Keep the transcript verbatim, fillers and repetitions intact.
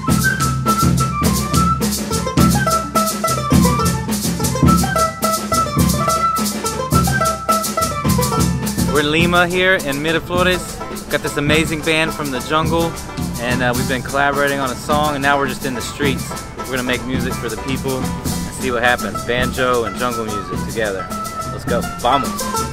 We're in Lima here in Miraflores. Got this amazing band from the jungle, and uh, we've been collaborating on a song, and now we're just in the streets. We're gonna make music for the people and see what happens. Banjo and jungle music together. Let's go. Vamos!